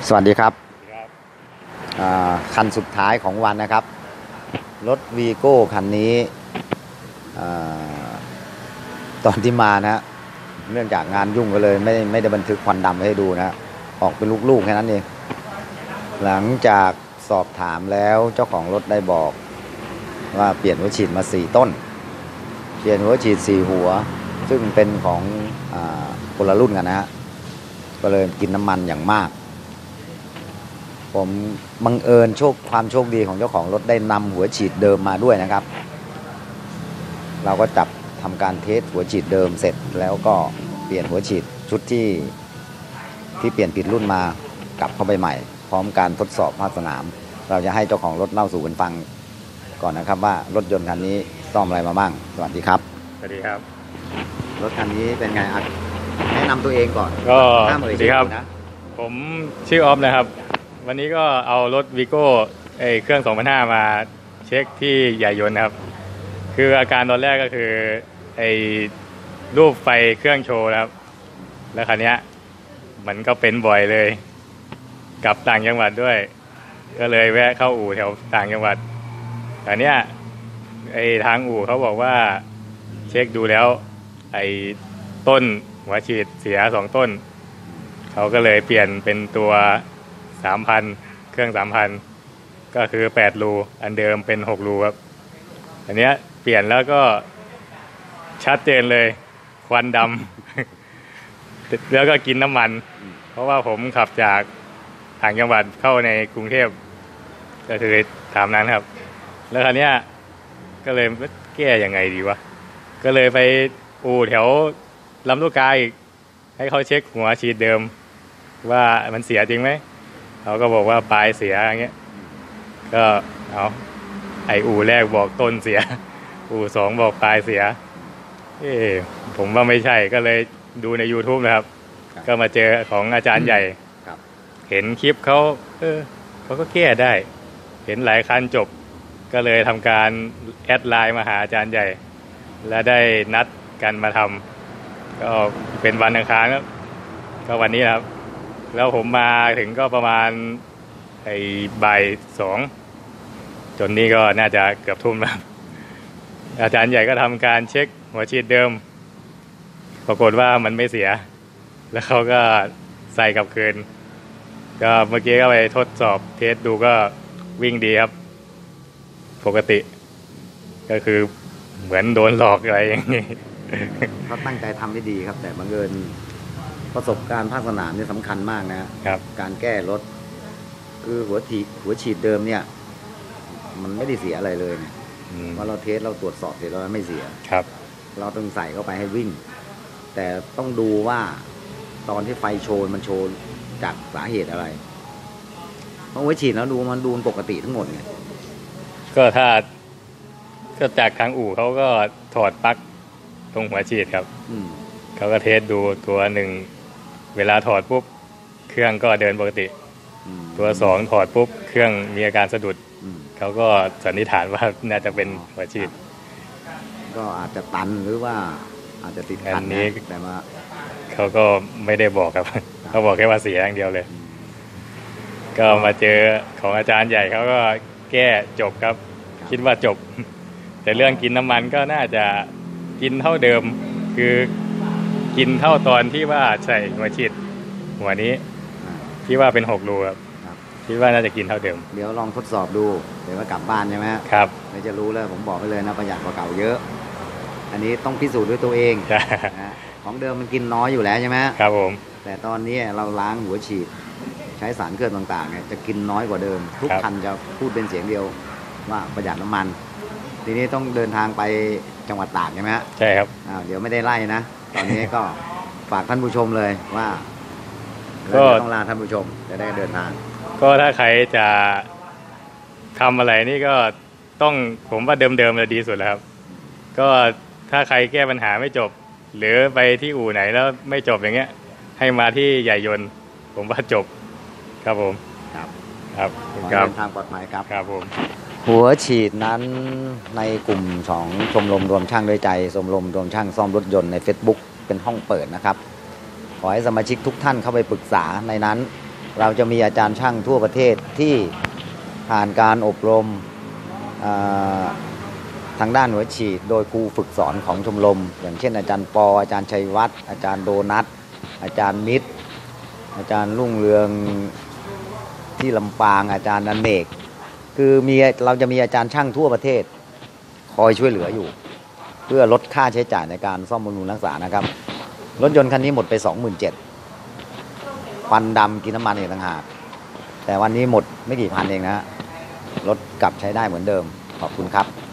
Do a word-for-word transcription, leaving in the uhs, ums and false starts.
สวัสดีครับคันสุดท้ายของวันนะครับรถวีโก้คันนี้ตอนที่มานะเนื่องจากงานยุ่งก็เลยไม่ไม่ได้บันทึกควันดำให้ดูนะออกเป็นลูกๆแค่นั้นเองหลังจากสอบถามแล้วเจ้าของรถได้บอกว่าเปลี่ยนหัวฉีดมาสี่ต้นเปลี่ยนหัวฉีดสี่หัวซึ่งเป็นของอ่าคนละรุ่นกันนะฮะก็เลยกินน้ำมันอย่างมากผมบังเอิญโชคความโชคดีของเจ้าของรถได้นำหัวฉีดเดิมมาด้วยนะครับเราก็จับทำการเทสหัวฉีดเดิมเสร็จแล้วก็เปลี่ยนหัวฉีดชุดที่ที่เปลี่ยนผิดรุ่นมากลับเข้าไปใหม่พร้อมการทดสอบภาคสนามเราจะให้เจ้าของรถเล่าสู่กันฟังก่อนนะครับว่ารถยนต์คันนี้ซ่อมอะไรมาบ้างสวัสดีครับสวัสดีครับรถคันนี้เป็นไงอ่ะแนะนำตัวเองก่อนก็สวัสดีครับผมชื่อออฟนะครับวันนี้ก็เอารถวีโก้ไอเครื่องสองพันห้ามาเช็คที่ใหญ่ยนต์ครับคืออาการตอนแรกก็คือไอรูปไฟเครื่องโชว์ครับแล้วคันนี้มันก็เป็นบ่อยเลยกลับต่างจังหวัดด้วยก็เลยแวะเข้าอู่แถวต่างจังหวัดแต่เนี้ยไอทางอู่เขาบอกว่าเช็คดูแล้วไอต้นหัวฉีดเสียสองต้นเขาก็เลยเปลี่ยนเป็นตัวสามพันเครื่องสามพันก็คือแปดรูอันเดิมเป็นหกรูครับอันเนี้ยเปลี่ยนแล้วก็ชัดเจนเลยควันดำ แล้วก็กินน้ำมันเพราะว่าผมขับจากต่างจังหวัดเข้าในกรุงเทพก็คือตามนั้นครับแล้วคราวเนี้ยก็เลยแก้ยังไงดีวะก็เลยไปอู่แถวลำลูกกาอีกให้เขาเช็คหัวฉีดเดิมว่ามันเสียจริงไหมเขาก็บอกว่าปลายเสียอย่างเงี้ยก็เอาไออู่แรกบอกต้นเสียอู่สองบอกปลายเสียเออผมว่าไม่ใช่ก็เลยดูใน YouTube นะครับก็มาเจอของอาจารย์ใหญ่เห็นคลิปเขาเออเขาก็แก้ได้เห็นหลายคันจบก็เลยทำการแอดไลน์มาหาอาจารย์ใหญ่และได้นัดกันมาทำก็เป็นวันอังคารครับก็วันนี้ครับแล้วผมมาถึงก็ประมาณไอ้บ่ายสองจนนี้ก็น่าจะเกือบทุ่มแล้วอาจารย์ใหญ่ก็ทำการเช็คหัวฉีดเดิมปรากฏว่ามันไม่เสียแล้วเขาก็ใส่กลับคืนก็เมื่อกี้ก็ไปทดสอบเทสดูก็วิ่งดีครับปกติก็คือเหมือนโดนหลอกอะไรอย่างนี้เขาตั้งใจทำได้ดีครับแต่บังเอิญประสบการณ์ภาคสนามนี่สำคัญมากนะครับการแก้รถคือหัวฉีดหัวฉีดเดิมเนี่ยมันไม่ได้เสียอะไรเลยเนี่ยว่าเราเทสเราตรวจสอบเสร็จแล้วไม่เสียครับเราต้องใส่เข้าไปให้วิ่งแต่ต้องดูว่าตอนที่ไฟโชว์มันโชว์จากสาเหตุอะไรเพราะหัวฉีดแล้วดูมันดูปกติทั้งหมดไงก็ถ้าก็จากทางอู่เขาก็ถอดปลั๊กตรงหัวฉีดครับเขาก็เทสดูตัวหนึ่งเวลาถอดปุ๊บเครื่องก็เดินปกติตัวสองถอดปุ๊บเครื่องมีอาการสะดุดเขาก็สันนิษฐานว่าน่าจะเป็นหัวฉีดก็อาจจะตันหรือว่าอาจจะติดขัดนี้แต่ว่าเขาก็ไม่ได้บอกครับเขาบอกแค่ว่าเสียอย่างเดียวเลยก็มาเจอของอาจารย์ใหญ่เขาก็แก้จบครับคิดว่าจบแต่เรื่องกินน้ำมันก็น่าจะกินเท่าเดิมคือกินเท่าตอนที่ว่าใส่หัวฉีดหัวนี้ที่ว่าเป็นหกรูครับคิดว่าน่าจะกินเท่าเดิมเดี๋ยวลองทดสอบดูเดี๋ยวว่ากลับบ้านใช่ไหมครับเดี๋ยวจะรู้แล้วผมบอกไปเลยนะประหยัดกว่าเก่าเยอะอันนี้ต้องพิสูจน์ด้วยตัวเองนะของเดิมมันกินน้อยอยู่แล้วใช่ไหมครับผมแต่ตอนนี้เราล้างหัวฉีดใช้สารเคลือบต่างๆเนี่ยจะกินน้อยกว่าเดิมทุกคันจะพูดเป็นเสียงเดียวว่าประหยัดน้ำมันทีนี้ต้องเดินทางไปจังหวัดตากใช่ไหมฮะใช่ครับเดี๋ยวไม่ได้ไล่นะตอนนี้ก็ฝากท่านผู้ชมเลยว่าก็ต้องลาท่านผู้ชมจะได้เดินทางก็ถ้าใครจะทำอะไรนี่ก็ต้องผมว่าเดิมๆจะดีสุดแล้วครับก็ถ้าใครแก้ปัญหาไม่จบหรือไปที่อู่ไหนแล้วไม่จบอย่างเงี้ยให้มาที่ใหญ่ยนต์ผมว่าจบครับผมครับครับขอเดินทางปลอดภัยครับครับผมหัวฉีดนั้นในกลุ่มของชมรมรวมช่างด้วยใจชมรมรวมช่างซ่อมรถยนต์ใน Facebook เป็นห้องเปิดนะครับขอให้สมาชิกทุกท่านเข้าไปปรึกษาในนั้นเราจะมีอาจารย์ช่างทั่วประเทศที่ผ่านการอบรมทางด้านหัวฉีดโดยครูฝึกสอนของชมรมอย่างเช่นอาจารย์ปออาจารย์ชัยวัฒน์อาจารย์โดนัทอาจารย์มิตรอาจารย์รุ่งเรืองที่ลำปางอาจารย์นันเมกคือมีเราจะมีอาจารย์ช่างทั่วประเทศคอยช่วยเหลืออยู่เพื่อลดค่าใช้จ่ายในการซ่อมบำรุงรักษานะครับรถยนต์คันนี้หมดไป สองหมื่นเจ็ดพัน ควันดำกินน้ำมันอีกต่างหากแต่วันนี้หมดไม่กี่พันเองนะรถกลับใช้ได้เหมือนเดิมขอบคุณครับ